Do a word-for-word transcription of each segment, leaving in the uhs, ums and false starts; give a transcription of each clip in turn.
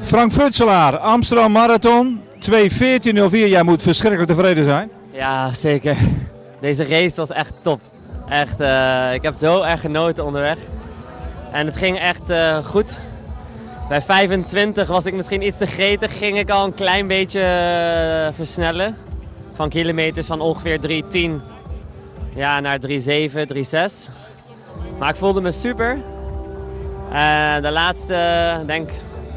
Frank Futselaar, Amsterdam Marathon, twee veertien nul vier. Jij moet verschrikkelijk tevreden zijn. Ja, zeker. Deze race was echt top. Echt, uh, ik heb zo erg genoten onderweg. En het ging echt uh, goed. Bij vijfentwintig was ik misschien iets te gretig, ging ik al een klein beetje uh, versnellen. Van kilometers van ongeveer drie tien ja, naar drie zeven, drie zes. Maar ik voelde me super. Uh, de laatste, denk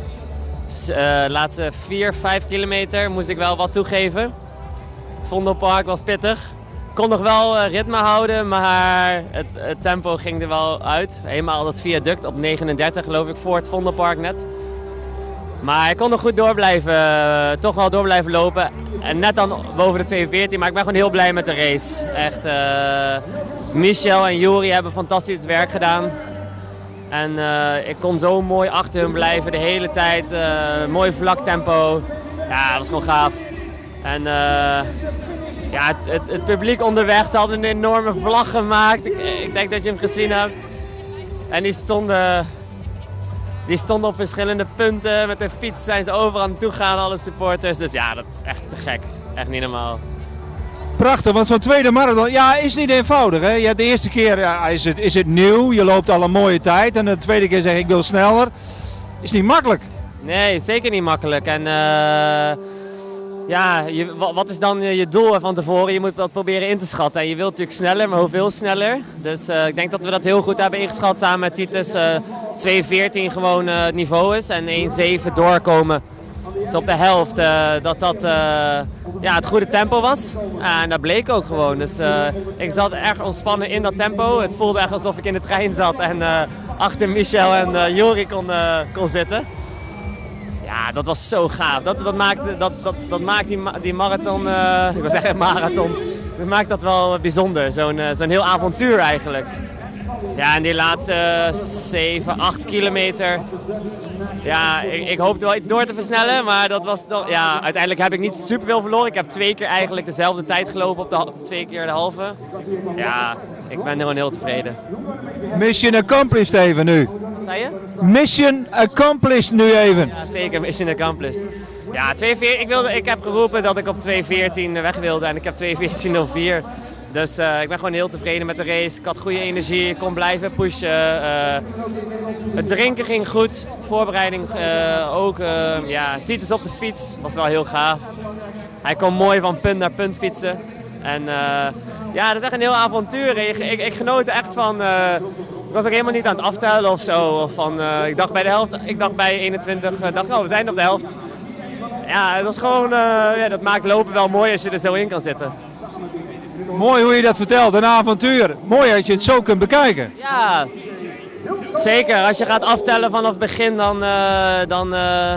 uh, laatste vier, vijf kilometer moest ik wel wat toegeven. Vondelpark was pittig. Ik kon nog wel uh, ritme houden, maar het, het tempo ging er wel uit. Eenmaal dat viaduct op negenendertig geloof ik voor het Vondelpark net. Maar ik kon nog goed door blijven, uh, toch wel door blijven lopen. En net dan boven de twee veertien, maar ik ben gewoon heel blij met de race. Echt, uh, Michel en Juri hebben fantastisch werk gedaan. En uh, ik kon zo mooi achter hun blijven de hele tijd. Uh, mooi vlak tempo. Ja, dat was gewoon gaaf. En uh, ja, het, het, het publiek onderweg, ze hadden een enorme vlag gemaakt. Ik, ik denk dat je hem gezien hebt. En die stonden, die stonden op verschillende punten. Met de fiets zijn ze overal aan toe gaan, alle supporters. Dus ja, dat is echt te gek. Echt niet normaal. Prachtig, want zo'n tweede marathon, ja, is niet eenvoudig. Hè? Ja, de eerste keer ja, is, het, is het nieuw, je loopt al een mooie tijd. En de tweede keer zeg ik, ik wil sneller. Is niet makkelijk. Nee, zeker niet makkelijk. En uh, ja, je, wat is dan je doel van tevoren? Je moet dat proberen in te schatten. En je wilt natuurlijk sneller, maar hoeveel sneller? Dus uh, ik denk dat we dat heel goed hebben ingeschat samen met Titus. Uh, twee veertien gewoon uh, het niveau is en één zeven doorkomen. Dus op de helft uh, dat dat uh, ja, het goede tempo was. En dat bleek ook gewoon. Dus uh, ik zat erg ontspannen in dat tempo. Het voelde echt alsof ik in de trein zat en uh, achter Michel en uh, Jori kon, uh, kon zitten. Ja, dat was zo gaaf. Dat, dat maakt, dat, dat, dat maakt die, die marathon, uh, ik wil zeggen marathon, dat maakt dat wel bijzonder. Zo'n uh, zo'n heel avontuur eigenlijk. Ja, en die laatste zeven, acht kilometer. Ja, ik, ik hoopte wel iets door te versnellen, maar dat was toch, ja, uiteindelijk heb ik niet superveel verloren. Ik heb twee keer eigenlijk dezelfde tijd gelopen op de twee keer de halve. Ja, ik ben gewoon heel tevreden. Mission accomplished even nu. Wat zei je? Mission accomplished nu even. Ja, zeker, mission accomplished. Ja, twee veertien, ik, wilde, ik heb geroepen dat ik op twee veertien weg wilde en ik heb twee veertien nul vier. Dus uh, ik ben gewoon heel tevreden met de race. Ik had goede energie, ik kon blijven pushen. Uh, het drinken ging goed, voorbereiding uh, ook. Uh, ja, Titus op de fiets was wel heel gaaf. Hij kon mooi van punt naar punt fietsen. En uh, ja, dat is echt een heel avontuur. Ik, ik, ik genoot er echt van. Uh, ik was ook helemaal niet aan het aftellen of zo. Of van, uh, ik dacht bij de helft, ik dacht bij eenentwintig, uh, dacht, oh, we zijn op de helft. Ja, dat is gewoon, uh, ja, dat maakt lopen wel mooi als je er zo in kan zitten. Mooi hoe je dat vertelt, een avontuur. Mooi dat je het zo kunt bekijken. Ja, zeker. Als je gaat aftellen vanaf het begin, dan, uh, dan, uh,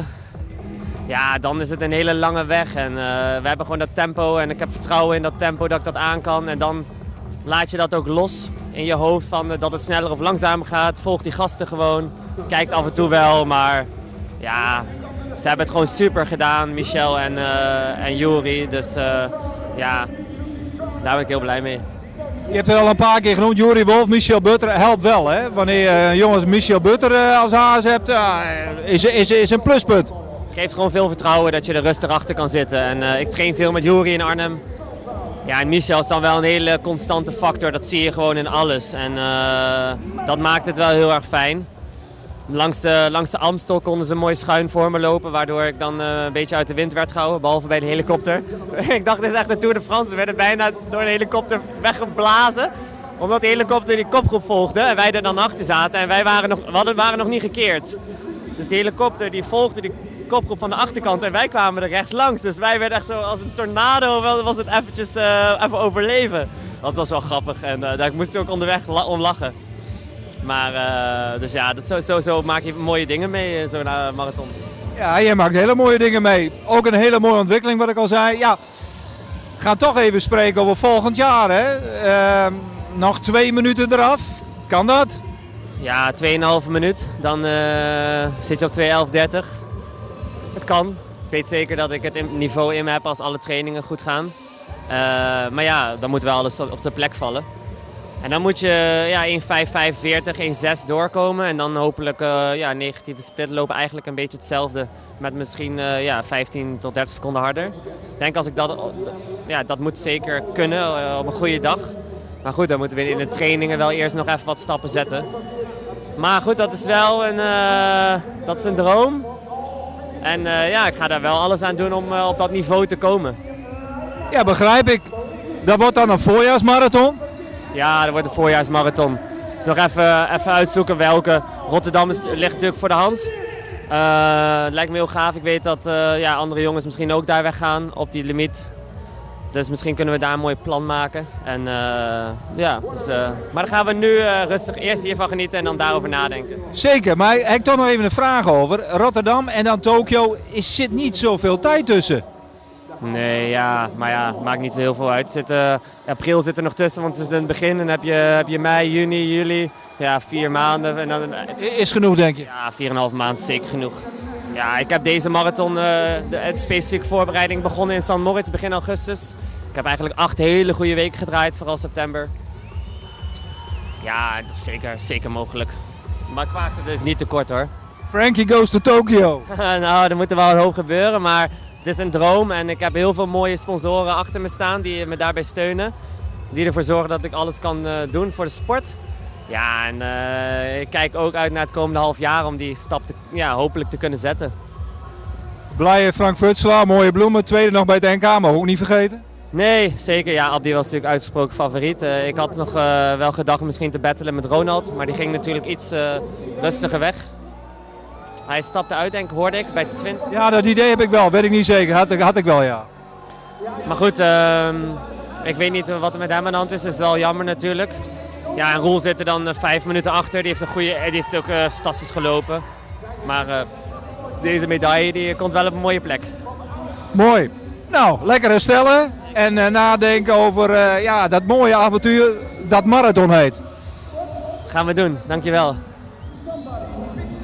ja, dan is het een hele lange weg. En uh, we hebben gewoon dat tempo en ik heb vertrouwen in dat tempo dat ik dat aan kan. En dan laat je dat ook los in je hoofd van uh, dat het sneller of langzamer gaat. Volg die gasten gewoon. Kijkt af en toe wel, maar ja, ze hebben het gewoon super gedaan, Michel en, uh, en Juri. Dus uh, ja, daar ben ik heel blij mee. Je hebt het al een paar keer genoemd, Juri Wolf, Michel Butter helpt wel, hè? Wanneer je uh, jongens Michel Butter uh, als haas hebt, uh, is, is, is een pluspunt. Geeft gewoon veel vertrouwen dat je er rustig achter kan zitten. En uh, ik train veel met Juri in Arnhem. Ja, en Michel is dan wel een hele constante factor, dat zie je gewoon in alles. En uh, dat maakt het wel heel erg fijn. Langs de, langs de Amstel konden ze mooi schuin voor me lopen, waardoor ik dan uh, een beetje uit de wind werd gehouden, behalve bij de helikopter. Ik dacht, dit is echt de Tour de France. We werden bijna door de helikopter weggeblazen, omdat de helikopter die kopgroep volgde en wij er dan achter zaten. En wij waren nog, we hadden, waren nog niet gekeerd. Dus die helikopter die volgde die kopgroep van de achterkant en wij kwamen er rechts langs. Dus wij werden echt zo als een tornado, was het eventjes uh, even overleven. Dat was wel grappig en uh, daar moest ik ook onderweg la om lachen. Maar uh, dus ja, dat zo, zo, zo maak je mooie dingen mee in zo'n uh, marathon. Ja, je maakt hele mooie dingen mee. Ook een hele mooie ontwikkeling wat ik al zei. Ja, we gaan toch even spreken over volgend jaar. Hè? Uh, nog twee minuten eraf. Kan dat? Ja, tweeënhalve minuut. Dan uh, zit je op twee elf dertig. Het kan. Ik weet zeker dat ik het niveau in me heb als alle trainingen goed gaan. Uh, maar ja, dan moet wel alles op, op zijn plek vallen. En dan moet je ja, één vijf vijfenveertig, één zes doorkomen. En dan hopelijk uh, ja, negatieve split lopen eigenlijk een beetje hetzelfde. Met misschien uh, ja, vijftien tot dertig seconden harder. Ik denk als ik dat, ja, dat moet zeker kunnen uh, op een goede dag. Maar goed, dan moeten we in de trainingen wel eerst nog even wat stappen zetten. Maar goed, dat is wel een, uh, dat is een droom. En uh, ja, ik ga daar wel alles aan doen om uh, op dat niveau te komen. Ja, begrijp ik. Dat wordt dan een voorjaarsmarathon? Ja, dat wordt een voorjaarsmarathon. Dus nog even, even uitzoeken welke. Rotterdam is, ligt natuurlijk voor de hand. Uh, het lijkt me heel gaaf. Ik weet dat uh, ja, andere jongens misschien ook daar weggaan op die limiet. Dus misschien kunnen we daar een mooi plan maken. En, uh, ja, dus, uh, maar daar gaan we nu uh, rustig eerst hiervan genieten en dan daarover nadenken. Zeker, maar ik heb toch nog even een vraag over. Rotterdam en dan Tokio, is zit niet zoveel tijd tussen. Nee, ja, maar ja, maakt niet zo heel veel uit. Zit, uh, april zit er nog tussen, want het is in het begin. Dan heb je, heb je mei, juni, juli, ja, vier maanden. En dan, is genoeg, denk je? Ja, vier en een half maand is zeker genoeg. Ja, ik heb deze marathon, uh, de, de specifieke voorbereiding begonnen in San Moritz begin augustus. Ik heb eigenlijk acht hele goede weken gedraaid, vooral september. Ja, zeker, zeker mogelijk. Maar qua, het is niet te kort hoor. Frankie goes to Tokyo. Nou, er moet er wel een hoop gebeuren, maar het is een droom. En ik heb heel veel mooie sponsoren achter me staan die me daarbij steunen. Die ervoor zorgen dat ik alles kan uh, doen voor de sport. Ja, en uh, ik kijk ook uit naar het komende half jaar om die stap te, ja, hopelijk te kunnen zetten. Blije Frank Futselaar, mooie bloemen, tweede nog bij het N K, maar ook niet vergeten. Nee, zeker. Ja, Abdi was natuurlijk uitgesproken favoriet. Uh, ik had nog uh, wel gedacht misschien te battelen met Ronald, maar die ging natuurlijk iets uh, rustiger weg. Hij stapte uit, denk ik, hoorde ik, bij twintig. Ja, dat idee heb ik wel, weet ik niet zeker. Had, had ik wel, ja. Maar goed, uh, ik weet niet wat er met hem aan de hand is, dat is wel jammer natuurlijk. Ja, en Roel zit er dan uh, vijf minuten achter, die heeft, een goede, die heeft ook uh, fantastisch gelopen. Maar uh, deze medaille die komt wel op een mooie plek. Mooi. Nou, lekker herstellen en uh, nadenken over uh, ja, dat mooie avontuur dat marathon heet. Gaan we doen, dankjewel.